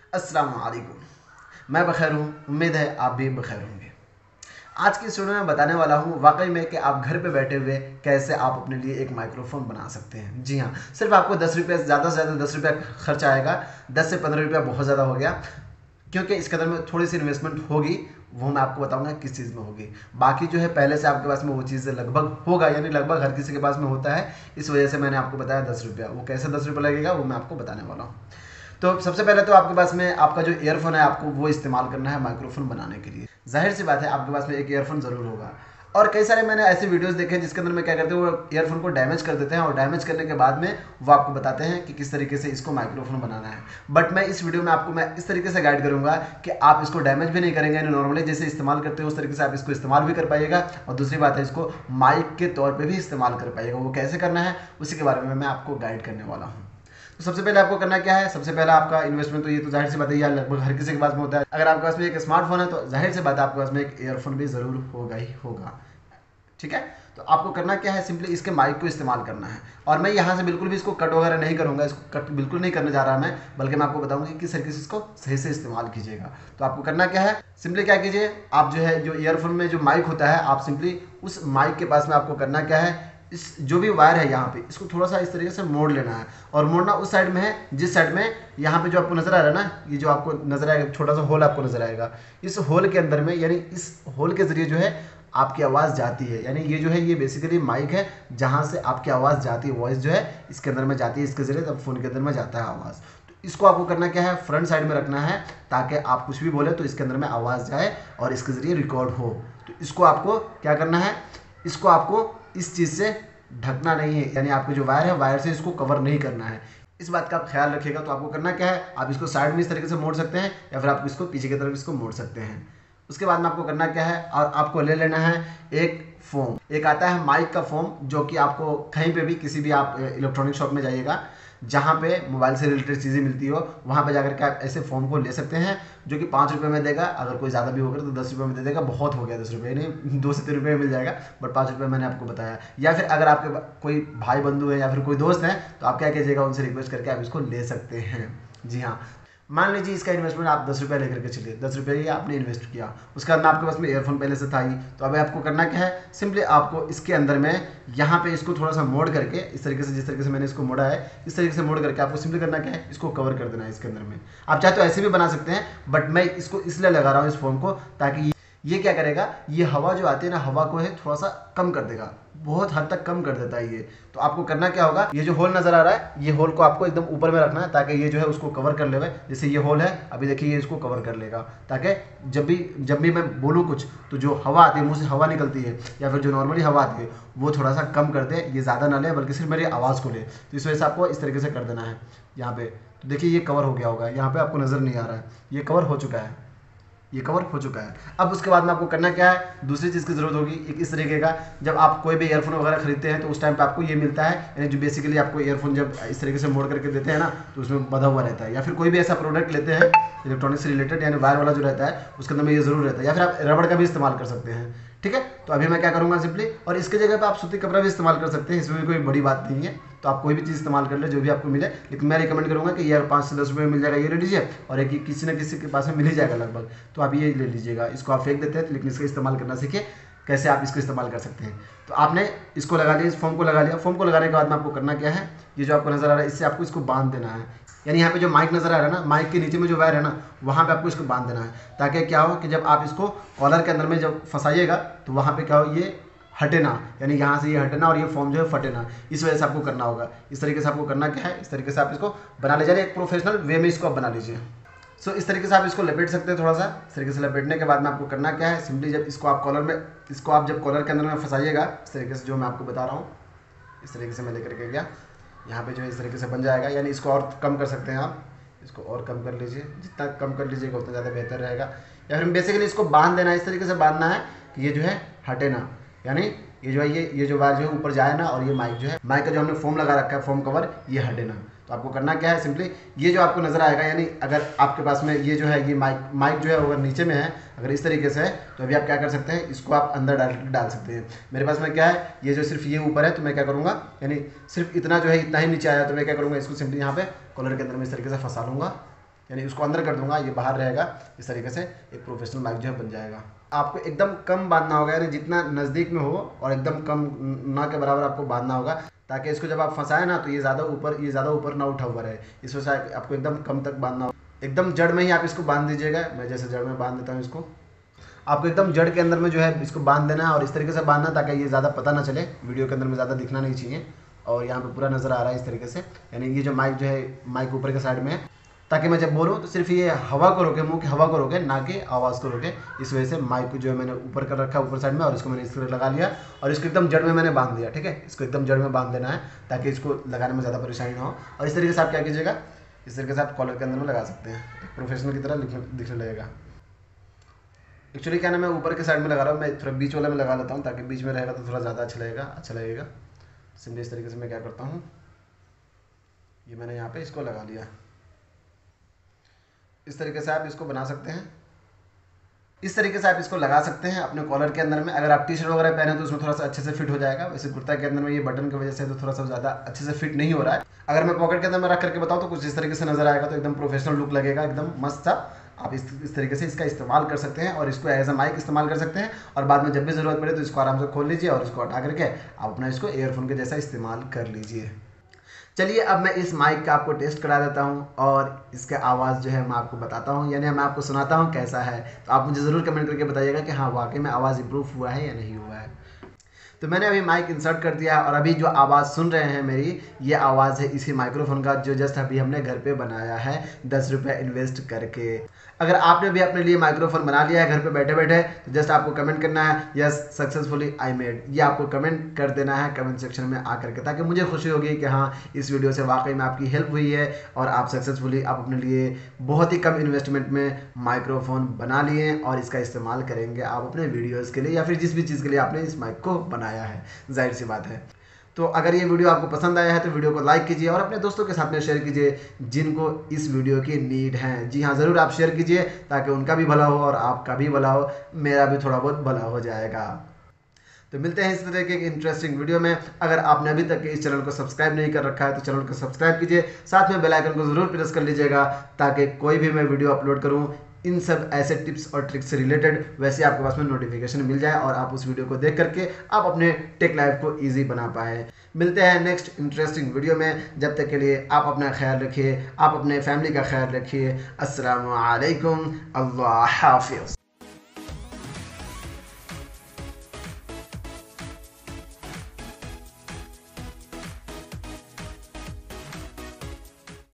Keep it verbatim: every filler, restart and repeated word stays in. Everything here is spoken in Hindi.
अस्सलाम वालेकुम। मैं बखैर हूँ, उम्मीद है आप भी बखैर होंगे। आज की इस वीडियो में बताने वाला हूँ वाकई में कि आप घर पे बैठे हुए कैसे आप अपने लिए एक माइक्रोफोन बना सकते हैं। जी हाँ, सिर्फ आपको दस रुपये ज़्यादा से ज़्यादा दस रुपये खर्च आएगा। दस से पंद्रह रुपया बहुत ज़्यादा हो गया, क्योंकि इसके अंदर में थोड़ी सी इन्वेस्टमेंट होगी, वो मैं आपको बताऊंगा किस चीज़ में होगी। बाकी जो है पहले से आपके पास में वो चीज़ लगभग होगा, यानी लगभग हर किसी के पास में होता है। इस वजह से मैंने आपको बताया दस रुपया। वो कैसे दस रुपये लगेगा वो मैं आपको बताने वाला हूँ। तो सबसे पहले तो आपके पास में आपका जो ईयरफोन है आपको वो इस्तेमाल करना है माइक्रोफोन बनाने के लिए। जाहिर सी बात है आपके पास में एक ईयरफोन ज़रूर होगा। और कई सारे मैंने ऐसे वीडियोस देखे हैं जिसके अंदर में क्या करते हैं, वो ईयरफोन को डैमेज कर देते हैं और डैमेज करने के बाद में वो आपको बताते हैं कि किस तरीके से इसको माइक्रोफोन बनाना है। बट मैं इस वीडियो में आपको मैं इस तरीके से गाइड करूंगा कि आप इसको डैमेज भी नहीं करेंगे, यानी नॉर्मली जैसे इस्तेमाल करते हो उस तरीके से आप इसको इस्तेमाल भी कर पाइएगा। और दूसरी बात है, इसको माइक के तौर पर भी इस्तेमाल कर पाइएगा। वो कैसे करना है उसी के बारे में मैं आपको गाइड करने वाला हूँ। तो सबसे पहले आपको करना क्या है, सबसे पहला आपका इन्वेस्टमेंट तो ये तो जाहिर सी बात है यार लगभग हर किसी के पास में होता है। अगर आपके पास में एक स्मार्टफोन है तो जाहिर सी बात है आपके पास में एक ईयरफोन भी ज़रूर होगा ही होगा। ठीक है, तो आपको करना क्या है, सिंपली इसके माइक को इस्तेमाल करना है। और मैं यहाँ से बिल्कुल भी इसको कट वगैरह नहीं करूँगा, इसको कट बिल्कुल नहीं करने जा रहा मैं, बल्कि मैं आपको बताऊँगा कि किस तरीके से इसको सही से इस्तेमाल कीजिएगा। तो आपको करना क्या है, सिंपली क्या कीजिए, आप जो है जो ईयरफोन में जो माइक होता है आप सिंपली उस माइक के पास में आपको करना क्या है, इस जो भी वायर है यहाँ पे इसको थोड़ा सा इस तरीके से मोड़ लेना है। और मोड़ना उस साइड में है जिस साइड में यहाँ पे जो आपको नजर आ रहा है ना, ये जो आपको नजर आएगा छोटा सा होल आपको नजर आएगा, इस होल के अंदर में यानी इस होल के जरिए जो है आपकी आवाज़ जाती है। यानी ये जो है ये बेसिकली माइक है जहाँ से आपकी आवाज़ जाती है, वॉइस जो है इसके अंदर में जाती है, इसके जरिए तब फ़ोन के अंदर में जाता है आवाज़। तो इसको आपको करना क्या है, फ्रंट साइड में रखना है ताकि आप कुछ भी बोले तो इसके अंदर में आवाज़ जाए और इसके ज़रिए रिकॉर्ड हो। तो इसको आपको क्या करना है, इसको आपको इस चीज़ से ढकना नहीं है, यानी आपके जो वायर है वायर से इसको कवर नहीं करना है। इस बात का आप ख्याल रखिएगा। तो आपको करना क्या है, आप इसको साइड में इस तरीके से मोड़ सकते हैं या फिर आप इसको पीछे की तरफ इसको मोड़ सकते हैं। उसके बाद में आपको करना क्या है, और आपको ले लेना है एक फोम। एक आता है माइक का फोम, जो कि आपको कहीं पे भी किसी भी आप इलेक्ट्रॉनिक शॉप में जाइएगा जहाँ पे मोबाइल से रिलेटेड चीज़ें मिलती हो, वहाँ पे जाकर के आप ऐसे फॉर्म को ले सकते हैं, जो कि पाँच रुपये में देगा। अगर कोई ज़्यादा भी होगा तो दस रुपये में दे देगा। बहुत हो गया दस रुपये, नहीं दो से तीन रुपये में मिल जाएगा, बट पाँच रुपये मैंने आपको बताया। या फिर अगर आपके कोई भाई बंधु है या फिर कोई दोस्त है तो आप क्या कीजिएगा, उनसे रिक्वेस्ट करके आप इसको ले सकते हैं। जी हाँ, मान लीजिए इसका इन्वेस्टमेंट आप दस रुपये लेकर के चलिए, दस रुपये ही आपने इन्वेस्ट किया। उसके बाद में आपके पास में ईयरफोन पहले से था ही, तो अभी आपको करना क्या है, सिंपली आपको इसके अंदर में यहाँ पे इसको थोड़ा सा मोड़ करके इस तरीके से, जिस तरीके से मैंने इसको मोड़ा है इस तरीके से मोड़ करके आपको सिंपली करना क्या है, इसको कवर कर देना है इसके अंदर में। आप चाहे तो ऐसे भी बना सकते हैं, बट मैं इसको इसलिए लगा रहा हूँ इस फॉर्म को, ताकि ये क्या करेगा, ये हवा जो आती है ना, हवा को है थोड़ा सा कम कर देगा, बहुत हद तक कम कर देता है ये। तो आपको करना क्या होगा, ये जो होल नजर आ रहा है ये होल को आपको एकदम ऊपर में रखना है ताकि ये जो है उसको कवर कर लेवे। जैसे ये होल है, अभी देखिए ये इसको कवर कर लेगा, ताकि जब भी जब भी मैं बोलूँ कुछ तो जो हवा आती है, मुंह से हवा निकलती है या फिर जो नॉर्मली हवा आती है वो थोड़ा सा कम कर दे, ये ज़्यादा ना ले बल्कि सिर्फ मेरी आवाज़ को ले। तो इस वजह से आपको इस तरीके से कर देना है यहाँ पे। तो देखिए ये कवर हो गया होगा, यहाँ पे आपको नज़र नहीं आ रहा है, ये कवर हो चुका है, ये कवर हो चुका है। अब उसके बाद में आपको करना क्या है, दूसरी चीज़ की ज़रूरत होगी एक इस तरीके का। जब आप कोई भी ईयरफोन वगैरह खरीदते हैं तो उस टाइम पे आपको ये मिलता है, यानी जो बेसिकली आपको ईयरफोन जब इस तरीके से मोड़ करके देते हैं ना तो उसमें बंधा हुआ रहता है। या फिर कोई भी ऐसा प्रोडक्ट लेते हैं इलेक्ट्रॉनिक से रिलेटेड, यानी वायर वाला जो रहता है उसके अंदर में ये ज़रूर रहता है, या फिर आप रबड़ का भी इस्तेमाल कर सकते हैं। ठीक है, तो अभी मैं क्या करूँगा सिंपली, और इसके जगह पे आप सूती कपड़ा भी इस्तेमाल कर सकते हैं, इसमें भी कोई बड़ी बात नहीं है। तो आप कोई भी चीज़ इस्तेमाल कर ले जो भी आपको मिले, लेकिन मैं रिकमेंड करूँगा कि यार पाँच से दस रुपये में मिल जाएगा, ये ले लीजिए, और एक किसी न किसी के पास में मिल ही जाएगा लगभग, तो आप ये ले लीजिएगा। इसको आप फेंक देते हैं, लेकिन इसका इस्तेमाल करना सीखिए, कैसे आप इसको इस्तेमाल कर सकते हैं। तो आपने इसको लगा लिया, इस फॉर्म को लगा लिया। फॉर्म को लगाने के बाद में आपको करना क्या है, ये जो आपको नज़र आ रहा है इससे आपको इसको बांध देना है। यानी यहाँ पे जो माइक नज़र आ रहा है ना, माइक के नीचे में जो वायर है ना, वहाँ पे आपको इसको बांध देना है, ताकि क्या हो कि जब आप इसको कॉलर के अंदर में जब फंसाइएगा तो वहाँ पे क्या हो, ये हटे ना, यानी यहाँ से ये हटे ना और ये फॉर्म जो है फटे ना। इस वजह से आपको करना होगा, इस तरीके से आपको करना क्या है, इस तरीके से आप इसको बना लीजिए, एक प्रोफेशनल वे में इसको आप बना लीजिए। सो so, इस तरीके से आप इसको लपेट सकते हैं थोड़ा सा। इस तरीके से लपेटने के बाद में आपको करना क्या है, सिंपली जब इसको आप कॉलर में इसको आप जब कॉलर के अंदर में फंसाइएगा इस तरीके से, जो मैं आपको बता रहा हूँ इस तरीके से मैं लेकर के गया, यहाँ पे जो है इस तरीके से बन जाएगा। यानी इसको और कम कर सकते हैं आप, इसको और कम कर लीजिए, जितना कम कर लीजिएगा उतना ज़्यादा बेहतर रहेगा। या फिर बेसिकली इसको बांध देना है, इस तरीके से बांधना है कि ये जो है हटे ना, यानी ये जो है ये ये जो वायर जो है ऊपर जाए ना, और ये माइक जो है, माइक का जो हमने फोम लगा रखा है फोम कवर, ये हटे ना। तो आपको करना क्या है, सिंपली ये जो आपको नज़र आएगा, यानी अगर आपके पास में ये जो है ये माइक माइक जो है अगर नीचे में है, अगर इस तरीके से है, तो अभी आप क्या कर सकते हैं, इसको आप अंदर डाल डाल सकते हैं। मेरे पास में क्या है, ये जो सिर्फ ये ऊपर है, तो मैं क्या करूँगा, यानी सिर्फ इतना जो है इतना ही नीचे आया, तो मैं क्या करूँगा, इसको सिंपली यहाँ पे कॉलर के अंदर में इस तरीके से फंसा लूँगा। यानी उसको अंदर कर दूंगा, ये बाहर रहेगा। इस तरीके से एक प्रोफेशनल माइक जो है बन जाएगा। आपको एकदम कम बांधना होगा, यानी जितना नज़दीक में हो और एकदम कम ना के बराबर आपको बांधना होगा, ताकि इसको जब आप फंसाएं ना तो ये ज़्यादा ऊपर ये ज़्यादा ऊपर ना उठा हुआ रहे। इस वजह से आपको एकदम कम तक बांधना होगा। एकदम जड़ में ही आप इसको बांध दीजिएगा। मैं जैसे जड़ में बांध देता हूँ इसको, आपको एकदम जड़ के अंदर में जो है इसको बांध देना है और इस तरीके से बांधना ताकि ये ज़्यादा पता ना चले, वीडियो के अंदर में ज़्यादा दिखना नहीं चाहिए। और यहाँ पे पूरा नज़र आ रहा है इस तरीके से, यानी ये जो माइक जो है माइक ऊपर के साइड में है, ताकि मैं जब बोलूँ तो सिर्फ ये हवा को रोके, मुंह की हवा को रोके, ना कि आवाज़ को रोके। इस वजह से माइक को जो है मैंने ऊपर कर रखा है ऊपर साइड में, और इसको मैंने इस तरह लगा लिया और इसको एकदम जड़ में मैंने बांध दिया। ठीक है, इसको एकदम जड़ में बांध देना है ताकि इसको लगाने में ज़्यादा परेशानी ना हो। और इस तरीके से आप क्या कीजिएगा, इस तरीके से आप कॉलर के अंदर में लगा सकते हैं, एक प्रोफेशनल की तरह दिखने लगेगा। एक्चुअली क्या ना मैं ऊपर के साइड में लगा रहा हूँ, मैं थोड़ा बीच वाला में लगा लेता हूँ ताकि बीच में रहेगा तो थोड़ा ज़्यादा अच्छा लगेगा अच्छा लगेगा सिंपली इस तरीके से मैं क्या करता हूँ, ये मैंने यहाँ पे इसको लगा लिया। इस तरीके से आप इसको बना सकते हैं, इस तरीके से आप इसको लगा सकते हैं अपने कॉलर के अंदर में। अगर आप टी शर्ट वगैरह पहने तो उसमें थोड़ा सा अच्छे से फिट हो जाएगा। वैसे कुर्ता के अंदर में ये बटन की वजह से तो थोड़ा सा ज़्यादा अच्छे से फिट नहीं हो रहा है। अगर मैं पॉकेट के अंदर में रख करके बताऊँ तो कुछ इस तरीके से नजर आएगा, तो एकदम प्रोफेशनल लुक लगेगा, एकदम मस्त सा। आप इस इस तरीके से इसका इस्तेमाल कर सकते हैं और इसको एज अ माइक इस्तेमाल कर सकते हैं। और बाद में जब भी ज़रूरत पड़े तो इसको आराम से खोल लीजिए और इसको हटा करके आप अपना इसको ईयरफोन के जैसा इस्तेमाल कर लीजिए। चलिए अब मैं इस माइक का आपको टेस्ट करा देता हूं और इसका आवाज़ जो है मैं आपको बताता हूं, यानी मैं आपको सुनाता हूं कैसा है। तो आप मुझे ज़रूर कमेंट करके बताइएगा कि हाँ वाकई में आवाज़ इम्प्रूव हुआ है या नहीं हुआ है। तो मैंने अभी माइक इंसर्ट कर दिया है और अभी जो आवाज़ सुन रहे हैं मेरी, ये आवाज़ है इसी माइक्रोफोन का जो जस्ट अभी हमने घर पे बनाया है दस रुपये इन्वेस्ट करके। अगर आपने भी अपने लिए माइक्रोफोन बना लिया है घर पे बैठे बैठे, तो जस्ट आपको कमेंट करना है यस सक्सेसफुली आई मेड, ये आपको कमेंट कर देना है कमेंट सेक्शन में आकर के, ताकि मुझे खुशी होगी कि हाँ इस वीडियो से वाकई में आपकी हेल्प हुई है और आप सक्सेसफुली आप अपने लिए बहुत ही कम इन्वेस्टमेंट में माइक्रोफोन बना लिए और इसका इस्तेमाल करेंगे आप अपने वीडियोज़ के लिए या फिर जिस भी चीज़ के लिए आपने इस माइक को बनाया है। जाहिर सी बात है। तो अगर ये वीडियो आपको पसंद आया है तो वीडियो को लाइक कीजिए और अपने दोस्तों के साथ में शेयर कीजिए जिनको इस वीडियो की नीड है। जी हाँ, ज़रूर आप शेयर कीजिए ताकि उनका भी भला हो और आपका भी भला हो, मेरा भी थोड़ा बहुत भला हो जाएगा। तो मिलते हैं इस तरह के इंटरेस्टिंग वीडियो में। अगर आपने अभी तक इस चैनल को सब्सक्राइब नहीं कर रखा है तो चैनल को सब्सक्राइब कीजिए, साथ में बेल आइकन को ज़रूर प्रेस कर लीजिएगा ताकि कोई भी मैं वीडियो अपलोड करूँ इन सब ऐसे टिप्स और ट्रिक्स से रिलेटेड वैसे आपके पास में नोटिफिकेशन मिल जाए और आप उस वीडियो को देख करके आप अपने टेक लाइफ को इजी बना पाए। मिलते हैं नेक्स्ट इंटरेस्टिंग वीडियो में, जब तक के लिए आप अपना ख्याल रखिए, आप अपने फैमिली का ख्याल रखिए। अस्सलामु अलैकुम, अल्लाह हाफिज़।